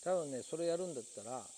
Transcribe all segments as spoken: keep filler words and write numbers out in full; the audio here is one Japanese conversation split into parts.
多分ねそれやるんだったら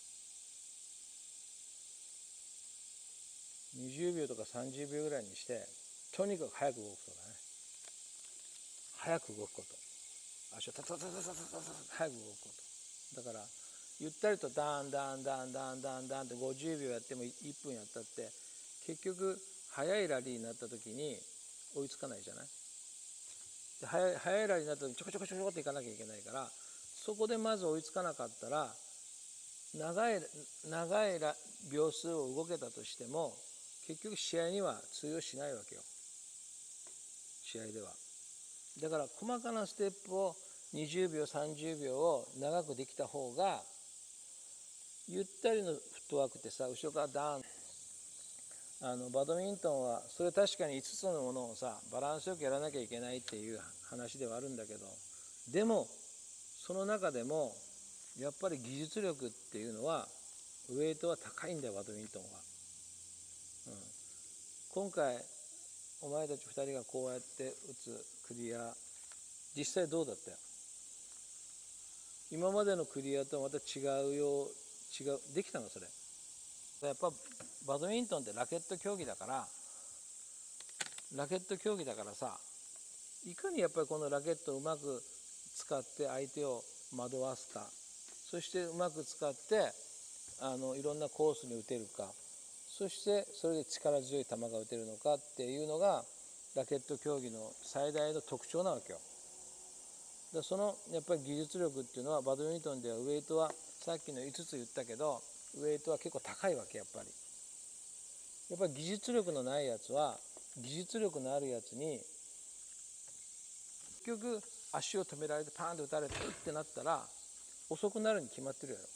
にじゅうびょうとかさんじゅうびょうぐらいにしてとにかく早く動くとかね、早く動くこと、足をタタタタタタタタ早く動くことだから、ゆったりとダンダンダンダンダンダンってごじゅうびょうやってもいっぷんやったって結局速いラリーになった時に追いつかないじゃない。で速い速いラリーになった時にちょこちょこちょこっていかなきゃいけないから、そこでまず追いつかなかったら長い長い秒数を動けたとしても結局試合には通用しないわけよ、試合では。だから細かなステップをにじゅうびょうさんじゅうびょうを長くできた方が、ゆったりのフットワークってさ、後ろからダーン、あのバドミントンはそれ確かにいつつのものをさバランスよくやらなきゃいけないっていう話ではあるんだけど、でもその中でもやっぱり技術力っていうのはウエイトは高いんだよ、バドミントンは。うん、今回お前たちふたりがこうやって打つクリア、実際どうだったよ。今までのクリアとまた違うよう違うできたのそれ。やっぱバドミントンってラケット競技だからラケット競技だからさ、いかにやっぱりこのラケットをうまく使って相手を惑わすか、そしてうまく使ってあのいろんなコースに打てるか、そしてそれで力強い球が打てるのかっていうのがラケット競技の最大の特徴なわけよ。でそのやっぱり技術力っていうのはバドミントンではウエイトはさっきのいつつ言ったけどウエイトは結構高いわけ。やっぱりやっぱり技術力のないやつは技術力のあるやつに結局足を止められてパーンと打たれてうってなったら遅くなるに決まってるやろ、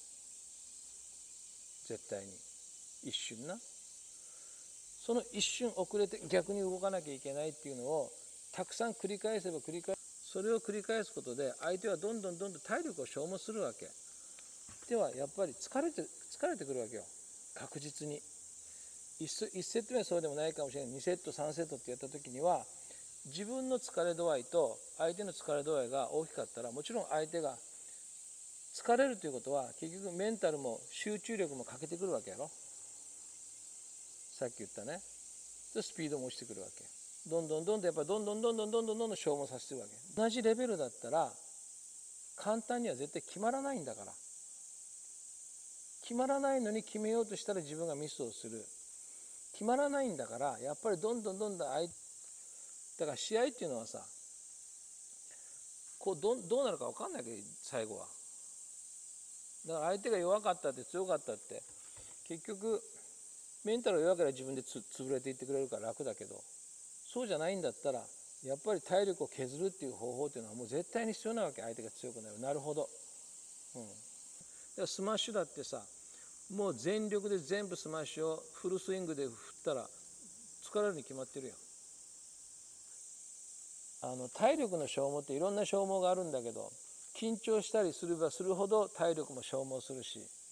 絶対に。一瞬な、その一瞬遅れて逆に動かなきゃいけないっていうのをたくさん繰り返せば繰り返す、それを繰り返すことで相手はどんどんどんどん体力を消耗するわけでは、やっぱり疲れて疲れてくるわけよ、確実に。いちセット目はそうでもないかもしれない、にセットさんセットってやった時には自分の疲れ度合いと相手の疲れ度合いが大きかったら、もちろん相手が疲れるということは結局メンタルも集中力も欠けてくるわけやろ、さっき言ったね。でスピードも落ちてくるわけ。どんどんどんどんやっぱりどんどんどんどんどんどんどんどん消耗させてるわけ。同じレベルだったら簡単には絶対決まらないんだから。決まらないのに決めようとしたら自分がミスをする。決まらないんだからやっぱりどんどんどんどん相手だから試合っていうのはさ、こう ど, どうなるか分かんないけど最後は。だから相手が弱かったって強かったって結局メンタルが弱ければ自分でつ潰れていってくれるから楽だけど、そうじゃないんだったらやっぱり体力を削るっていう方法っていうのはもう絶対に必要なわけ。相手が強くなる。なるほど。うん。だからスマッシュだってさ、もう全力で全部スマッシュをフルスイングで振ったら疲れるに決まってるやん。あの体力の消耗っていろんな消耗があるんだけど、緊張したりすればするほど体力も消耗するし、